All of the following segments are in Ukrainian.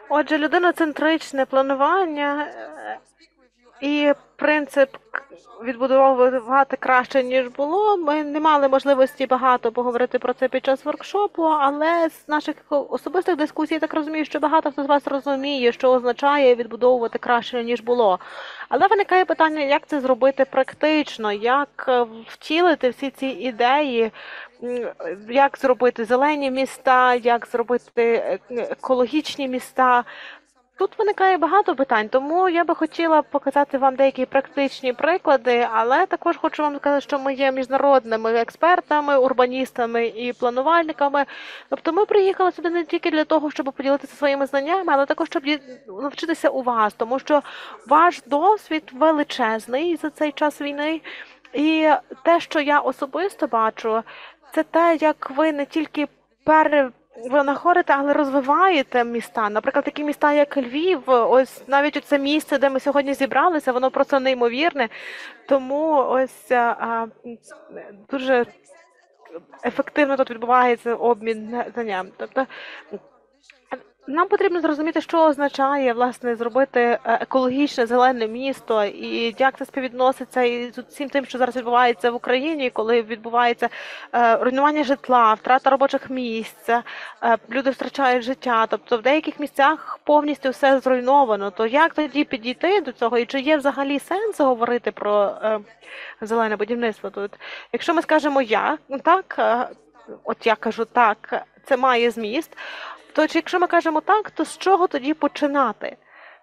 Отже, людиноцентричне планування і принцип відбудовувати краще, ніж було. Ми не мали можливості багато поговорити про це під час воркшопу, але з наших особистих дискусій, я так розумію, що багато хто з вас розуміє, що означає відбудовувати краще, ніж було. Але виникає питання, як це зробити практично, як втілити всі ці ідеї, як зробити зелені міста, як зробити екологічні міста. Тут виникає багато питань, тому я би хотіла показати вам деякі практичні приклади, але також хочу вам сказати, що ми є міжнародними експертами, урбаністами і планувальниками. Тобто ми приїхали сюди не тільки для того, щоб поділитися своїми знаннями, але також, щоб навчитися у вас, тому що ваш досвід величезний за цей час війни. І те, що я особисто бачу, це те, як ви не тільки ви знаходите, але розвиваєте міста. Наприклад, такі міста, як Львів, ось навіть це місце, де ми сьогодні зібралися, воно просто неймовірне. Тому ось дуже ефективно тут відбувається обмін знанням. Тобто нам потрібно зрозуміти, що означає, власне, зробити екологічне зелене місто і як це співвідноситься із всім тим, що зараз відбувається в Україні, коли відбувається руйнування житла, втрата робочих місць, люди втрачають життя. Тобто в деяких місцях повністю все зруйновано. То як тоді підійти до цього? І чи є взагалі сенс говорити про зелене будівництво тут? Якщо ми скажемо «я», так, от я кажу «так», це має зміст, то якщо ми кажемо так, то з чого тоді починати?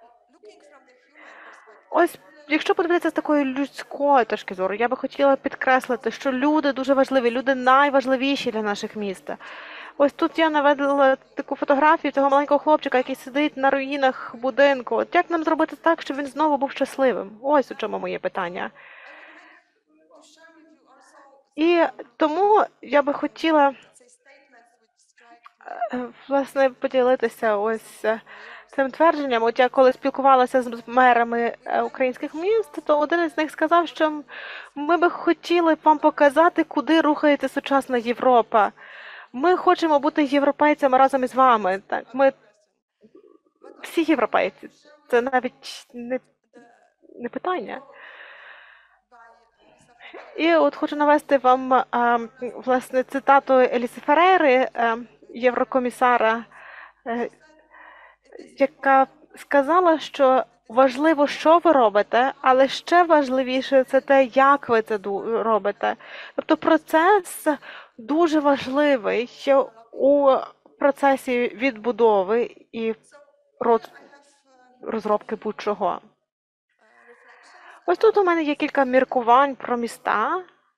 Ось, якщо подивитися з такої людської точки зору, я би хотіла підкреслити, що люди дуже важливі, люди найважливіші для наших міст. Ось тут я наведла таку фотографію цього маленького хлопчика, який сидить на руїнах будинку. От як нам зробити так, щоб він знову був щасливим? Ось у чому моє питання. І тому я би хотіла власне поділитися ось цим твердженням. От я коли спілкувалася з мерами українських міст, то один із них сказав, що ми би хотіли вам показати, куди рухається сучасна Європа. Ми хочемо бути європейцями разом із вами. Так, ми всі європейці. Це навіть не питання. І от хочу навести вам власне цитату Еліси Ферейри, єврокомісара, яка сказала, що важливо, що ви робите, але ще важливіше це те, як ви це робите. Тобто процес дуже важливий у процесі відбудови і розробки будь-чого. Ось тут у мене є кілька міркувань про міста.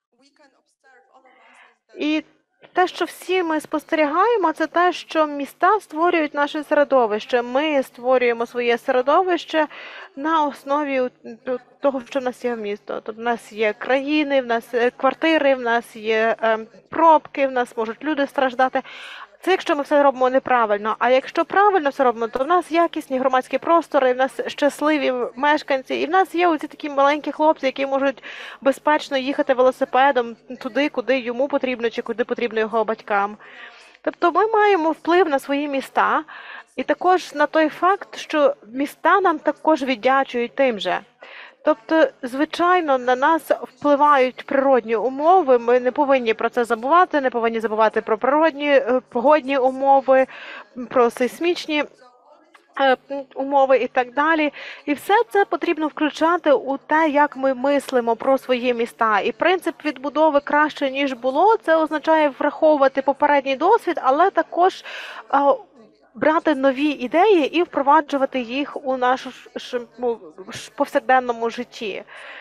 І те, що всі ми спостерігаємо, це те, що міста створюють наше середовище. Ми створюємо своє середовище на основі того, що в нас є місто. Тобто в нас є країни, в нас квартири, в нас є пробки, в нас можуть люди страждати. Це якщо ми все робимо неправильно. А якщо правильно все робимо, то в нас якісні громадські простори, в нас щасливі мешканці, і в нас є оці такі маленькі хлопці, які можуть безпечно їхати велосипедом туди, куди йому потрібно, чи куди потрібно його батькам. Тобто ми маємо вплив на свої міста, і також на той факт, що міста нам також віддячують тим же. Тобто, звичайно, на нас впливають природні умови, ми не повинні про це забувати, не повинні забувати про природні, погодні умови, про сейсмічні умови і так далі. І все це потрібно включати у те, як ми мислимо про свої міста. І принцип відбудови краще, ніж було, це означає враховувати попередній досвід, але також брати нові ідеї і впроваджувати їх у нашому повсякденному житті.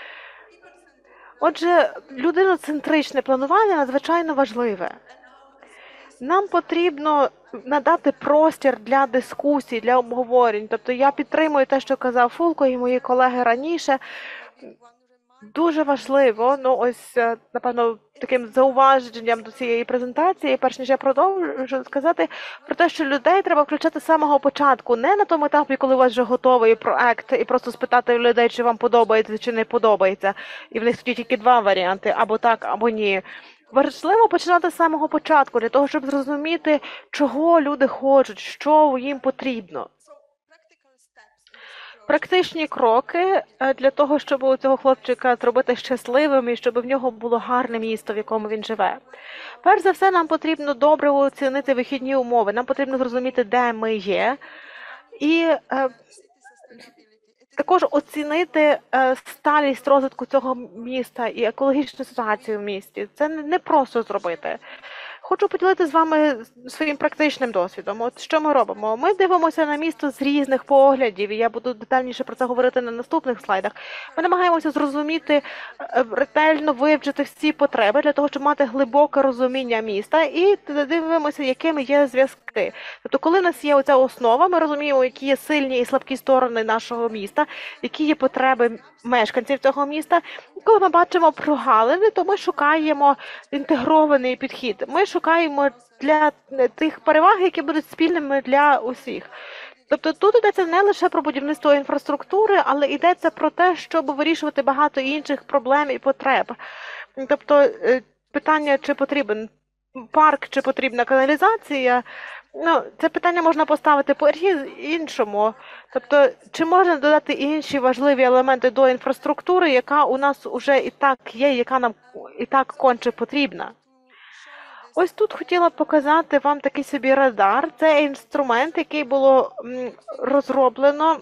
Отже, людиноцентричне планування надзвичайно важливе. Нам потрібно надати простір для дискусій, для обговорень. Тобто я підтримую те, що казав Фулко і мої колеги раніше. Дуже важливо, ну ось, напевно, таким зауваженням до цієї презентації, перш ніж я продовжу, сказати про те, що людей треба включати з самого початку, не на тому етапі, коли у вас вже готовий проект, і просто спитати у людей, чи вам подобається, чи не подобається. І в них тоді тільки два варіанти, або так, або ні. Важливо починати з самого початку, для того, щоб зрозуміти, чого люди хочуть, що їм потрібно. Практичні кроки для того, щоб у цього хлопчика зробити щасливим і щоб в нього було гарне місто, в якому він живе. Перш за все, нам потрібно добре оцінити вихідні умови, нам потрібно зрозуміти, де ми є, і також оцінити сталість розвитку цього міста і екологічну ситуацію в місті. Це не просто зробити. Хочу поділитися з вами своїм практичним досвідом. От що ми робимо? Ми дивимося на місто з різних поглядів, і я буду детальніше про це говорити на наступних слайдах. Ми намагаємося зрозуміти, ретельно вивчити всі потреби для того, щоб мати глибоке розуміння міста, і дивимося, якими є зв'язки. Тобто, коли в нас є оця основа, ми розуміємо, які є сильні і слабкі сторони нашого міста, які є потреби мешканців цього міста. І коли ми бачимо прогалини, то ми шукаємо інтегрований підхід. Ми шукаємо для тих переваг, які будуть спільними для усіх. Тобто тут йдеться не лише про будівництво інфраструктури, але йдеться про те, щоб вирішувати багато інших проблем і потреб. Тобто питання, чи потрібен парк, чи потрібна каналізація, це питання можна поставити по-іншому. Тобто, чи можна додати інші важливі елементи до інфраструктури, яка у нас уже і так є, яка нам і так конче потрібна. Ось тут хотіла показати вам такий собі радар. Це інструмент, який було розроблено.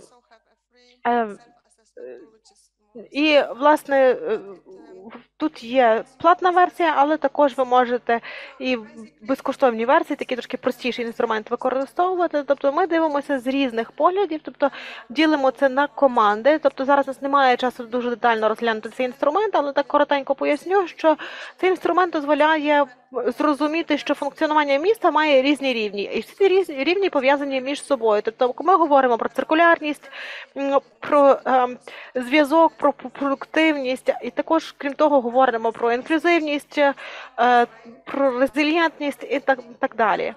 І, власне, тут є платна версія, але також ви можете і в безкоштовній версії, такий трошки простіший інструмент використовувати. Тобто ми дивимося з різних поглядів, тобто ділимо це на команди. Тобто зараз у нас немає часу дуже детально розглянути цей інструмент, але так коротенько поясню, що цей інструмент дозволяє зрозуміти, що функціонування міста має різні рівні, і всі ці рівні пов'язані між собою. Тобто ми говоримо про циркулярність, про зв'язок, про продуктивність, і також, крім того, говоримо про інклюзивність, про резильєнтність і так далі.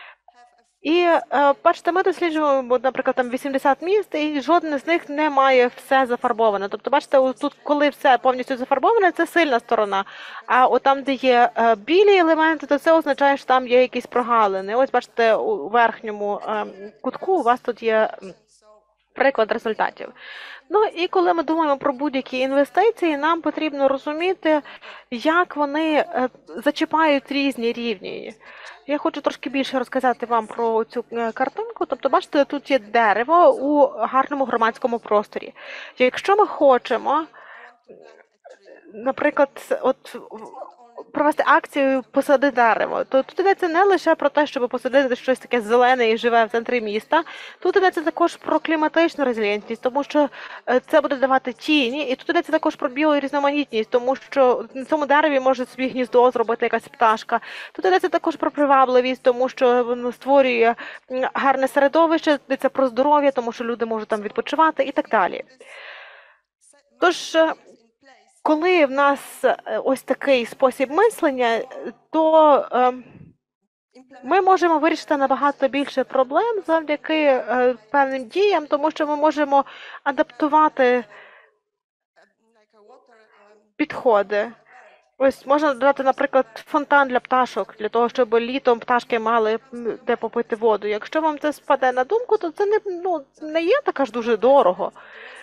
І бачите, ми досліджуємо, наприклад, там 80 міст, і жодне з них не має все зафарбоване. Тобто, бачите, тут, коли все повністю зафарбоване, це сильна сторона. А от там, де є білі елементи, то це означає, що там є якісь прогалини. Ось, бачите, у верхньому кутку у вас тут є приклад результатів. Ну і коли ми думаємо про будь-які інвестиції, нам потрібно розуміти, як вони зачіпають різні рівні. Я хочу трошки більше розказати вам про цю картинку. Тобто, бачите, тут є дерево у гарному громадському просторі. Якщо ми хочемо, наприклад, провести акцію «Посади дерево», то тут йдеться не лише про те, щоб посадити щось таке зелене і живе в центрі міста, тут йдеться також про кліматичну резильєнтність, тому що це буде давати тіні, і тут йдеться також про біорізноманітність, тому що на цьому дереві може собі гніздо зробити якась пташка. Тут йдеться також про привабливість, тому що воно створює гарне середовище, йдеться про здоров'я, тому що люди можуть там відпочивати і так далі. Тож, коли в нас ось такий спосіб мислення, то ми можемо вирішити набагато більше проблем завдяки певним діям, тому що ми можемо адаптувати підходи. Ось можна додати, наприклад, фонтан для пташок, для того, щоб літом пташки мали де попити воду. Якщо вам це спаде на думку, то це не є так аж дуже дорого.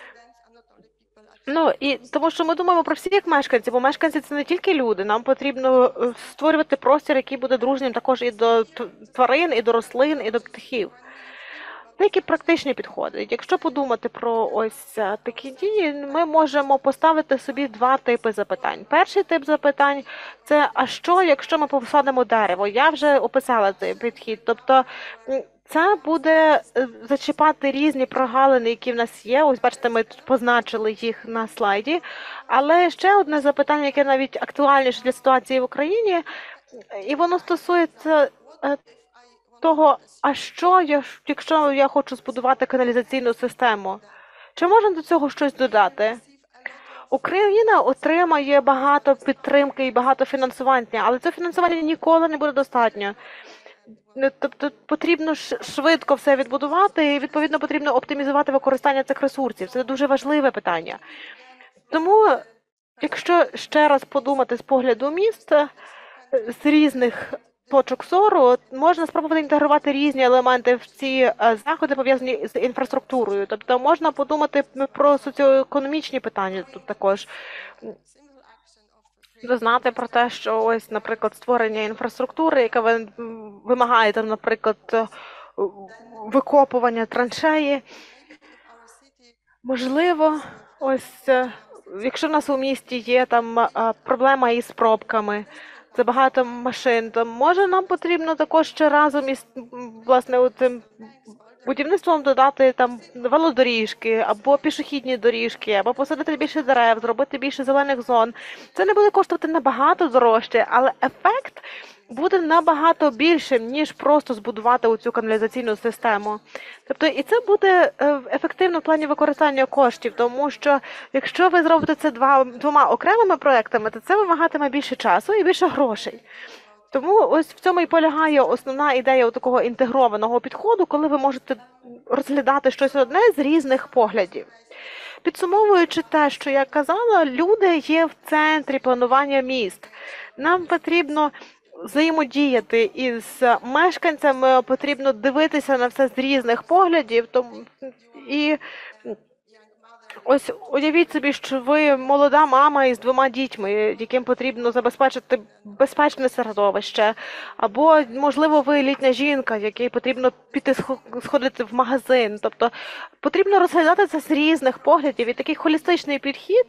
І тому що ми думаємо про всіх мешканців, бо мешканці – це не тільки люди. Нам потрібно створювати простір, який буде дружнім також і до тварин, і до рослин, і до птахів. Деякі практичні підходи. Якщо подумати про ось такі дії, ми можемо поставити собі два типи запитань. Перший тип запитань – це «а що, якщо ми посадимо дерево?» Я вже описала цей підхід. Тобто це буде зачіпати різні прогалини, які в нас є. Ось, бачите, ми тут позначили їх на слайді. Але ще одне запитання, яке навіть актуальніше для ситуації в Україні, і воно стосується того, а що, якщо я хочу збудувати каналізаційну систему? Чи можна до цього щось додати? Україна отримає багато підтримки і багато фінансування, але це фінансування ніколи не буде достатньо. Тобто потрібно швидко все відбудувати і, відповідно, потрібно оптимізувати використання цих ресурсів. Це дуже важливе питання. Тому, якщо ще раз подумати з погляду міста, з різних точок зору можна спробувати інтегрувати різні елементи в ці заходи, пов'язані з інфраструктурою. Тобто можна подумати про соціоекономічні питання тут також. Знати про те, що ось, наприклад, створення інфраструктури, яка вимагає там, наприклад, викопування траншеї. Можливо, ось якщо в нас у місті є там проблема із пробками, це багато машин, то може нам потрібно також ще разом із власне цим будівництвом додати там велодоріжки або пішохідні доріжки, або посадити більше дерев, зробити більше зелених зон. Це не буде коштувати набагато дорожче, але ефект буде набагато більшим, ніж просто збудувати оцю каналізаційну систему. Тобто і це буде ефективно в плані використання коштів, тому що якщо ви зробите це двома окремими проектами, то це вимагатиме більше часу і більше грошей. Тому ось в цьому і полягає основна ідея такого інтегрованого підходу, коли ви можете розглядати щось одне з різних поглядів. Підсумовуючи те, що я казала, люди є в центрі планування міст. Нам потрібно взаємодіяти із мешканцями, потрібно дивитися на все з різних поглядів. І ось уявіть собі, що ви молода мама із 2 дітьми, яким потрібно забезпечити безпечне середовище, або, можливо, ви літня жінка, якій потрібно піти сходити в магазин. Тобто потрібно розглядати це з різних поглядів, і такий холістичний підхід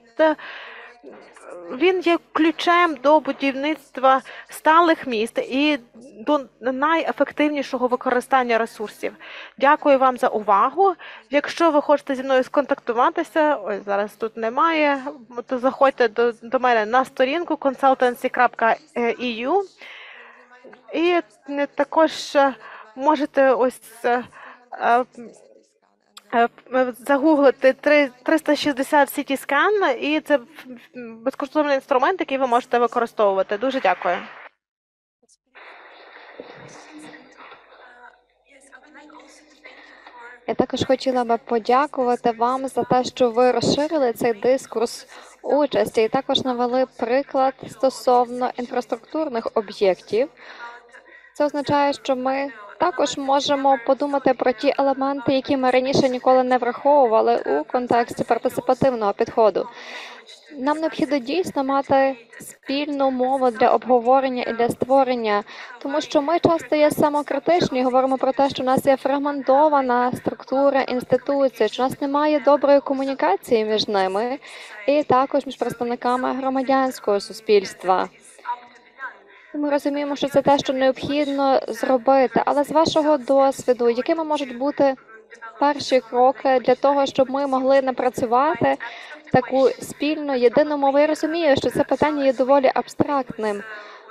він є ключем до будівництва сталих міст і до найефективнішого використання ресурсів. Дякую вам за увагу. Якщо ви хочете зі мною сконтактуватися, ось зараз тут немає, то заходьте до мене на сторінку consultancy.eu і також можете ось загуглити 360 CT Scan, і це безкоштовний інструмент, який ви можете використовувати. Дуже дякую. Я також хотіла би подякувати вам за те, що ви розширили цей дискурс участі і також навели приклад стосовно інфраструктурних об'єктів. Це означає, що ми також можемо подумати про ті елементи, які ми раніше ніколи не враховували у контексті партисипативного підходу. Нам необхідно дійсно мати спільну мову для обговорення і для створення, тому що ми часто є самокритичні, говоримо про те, що в нас є фрагментована структура інституцій, що в нас немає доброї комунікації між ними і також між представниками громадянського суспільства. Ми розуміємо, що це те, що необхідно зробити, але з вашого досвіду, якими можуть бути перші кроки для того, щоб ми могли напрацювати таку спільну, єдину мову? Я розумію, що це питання є доволі абстрактним,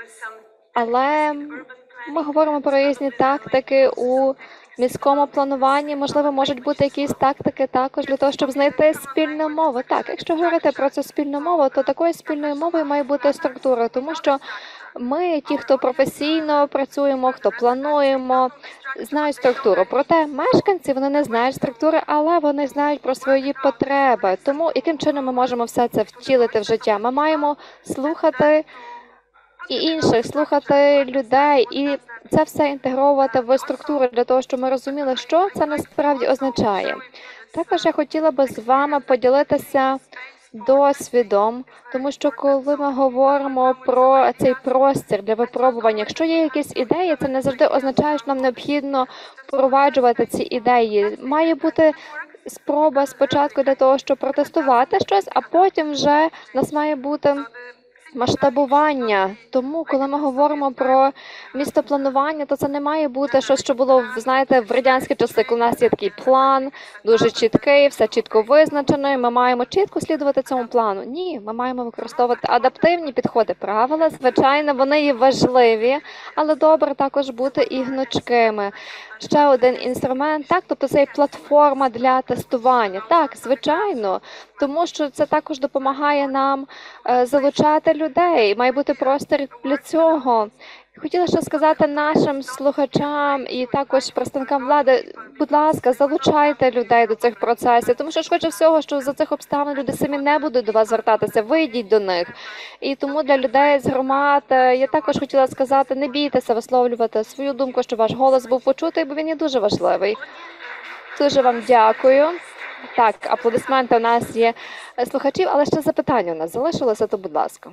але ми говоримо про різні тактики у міському плануванні. Можливо, можуть бути якісь тактики також для того, щоб знайти спільну мову. Так, якщо говорити про цю спільну мову, то такою спільною мовою має бути структура, тому що ми, ті, хто професійно працюємо, хто плануємо, знають структуру. Проте мешканці, вони не знають структури, але вони знають про свої потреби. Тому яким чином ми можемо все це втілити в життя? Ми маємо слухати і інших, слухати людей, і це все інтегровувати в структуру для того, щоб ми розуміли, що це насправді означає. Також я хотіла би з вами поділитися досвідом, тому що коли ми говоримо про цей простір для випробування, якщо є якісь ідеї, це не завжди означає, що нам необхідно впроваджувати ці ідеї. Має бути спроба спочатку для того, щоб протестувати щось, а потім вже в нас має бути масштабування. Тому, коли ми говоримо про містопланування, то це не має бути щось, що було, знаєте, в радянські часи, коли у нас є такий план, дуже чіткий, все чітко визначено, і ми маємо чітко слідувати цьому плану. Ні, ми маємо використовувати адаптивні підходи. Правила, звичайно, вони є важливі, але добре також бути і гнучкими. Ще один інструмент, так, тобто це є платформа для тестування. Так, звичайно, тому що це також допомагає нам залучати людей. Має бути простір для цього. Хотіла ще сказати нашим слухачам і також представникам влади, будь ласка, залучайте людей до цих процесів, тому що швидше всього, що за цих обставин люди самі не будуть до вас звертатися, вийдіть до них. І тому для людей з громад я також хотіла сказати, не бійтеся висловлювати свою думку, щоб ваш голос був почутий, бо він є дуже важливий. Дуже вам дякую. Так, аплодисменти у нас є слухачів, але ще запитання у нас залишилося, то будь ласка.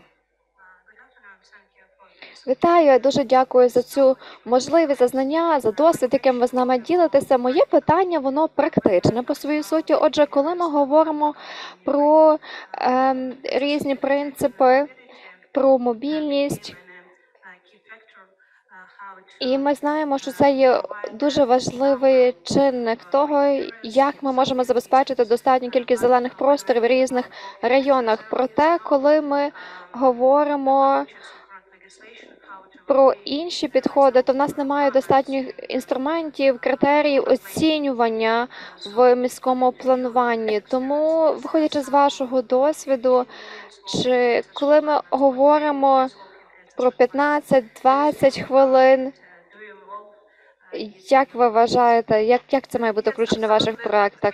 Вітаю, я дуже дякую за цю можливість, за знання, за досвід, яким ви з нами ділитеся. Моє питання, воно практичне по своїй суті. Отже, коли ми говоримо про різні принципи, про мобільність, і ми знаємо, що це є дуже важливий чинник того, як ми можемо забезпечити достатню кількість зелених просторів в різних районах. Проте, коли ми говоримо про інші підходи, то в нас немає достатніх інструментів, критеріїв оцінювання в міському плануванні. Тому, виходячи з вашого досвіду, чи коли ми говоримо про 15-20 хвилин, як ви вважаєте, як це має бути включено в ваших проектах?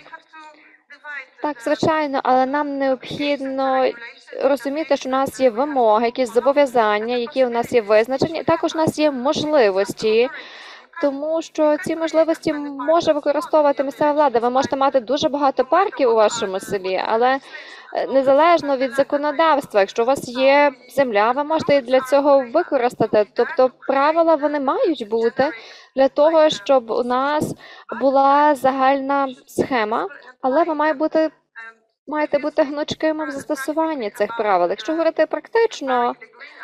Так, звичайно, але нам необхідно розуміти, що у нас є вимоги, якісь зобов'язання, які у нас є визначені, також у нас є можливості, тому що ці можливості може використовувати місцева влада. Ви можете мати дуже багато парків у вашому селі, але незалежно від законодавства, якщо у вас є земля, ви можете і для цього використати. Тобто правила вони мають бути для того, щоб у нас була загальна схема, але ви маєте бути гнучкими в застосуванні цих правил. Якщо говорити практично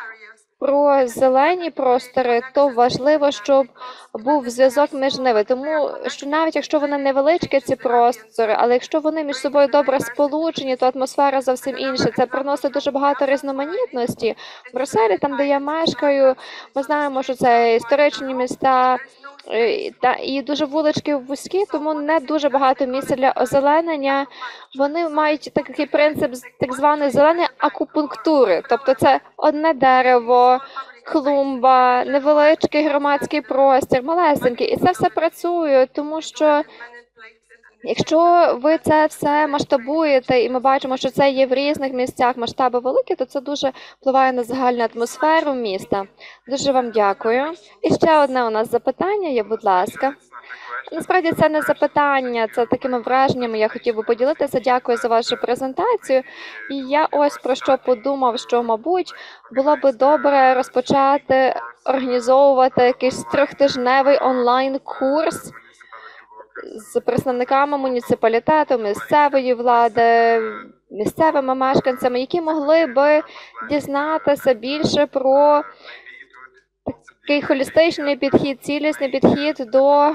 про зелені простори, то важливо, щоб був зв'язок між ними. Тому що навіть якщо вони невеличкі, ці простори, але якщо вони між собою добре сполучені, то атмосфера зовсім інша. Це приносить дуже багато різноманітності. В Брюсселі, там, де я мешкаю, ми знаємо, що це історичні міста, і дуже вулички вузькі, тому не дуже багато місця для озеленення. Вони мають такий принцип так званої зеленої акупунктури, тобто це одне дерево, клумба, невеличкий громадський простір, малесенький. І це все працює, тому що якщо ви це все масштабуєте, і ми бачимо, що це є в різних місцях, масштаби великі, то це дуже впливає на загальну атмосферу міста. Дуже вам дякую. І ще одне у нас запитання є, будь ласка. Насправді це не запитання, це такими враженнями я хотів би поділитися. Дякую за вашу презентацію. І я ось про що подумав, що, мабуть, було би добре розпочати організовувати якийсь трьохтижневий онлайн-курс з представниками муніципалітету, місцевої влади, місцевими мешканцями, які могли би дізнатися більше про такий холістичний підхід, цілісний підхід до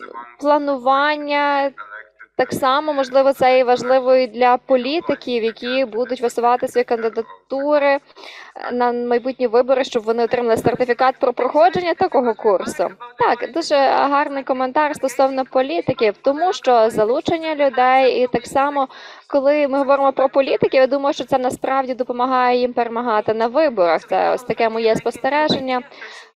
планування. Так само, можливо, це і важливо і для політиків, які будуть висувати свої кандидатури на майбутні вибори, щоб вони отримали сертифікат про проходження такого курсу. Так, дуже гарний коментар стосовно політиків, тому що залучення людей і так само, коли ми говоримо про політиків, я думаю, що це насправді допомагає їм перемагати на виборах. Це ось таке моє спостереження.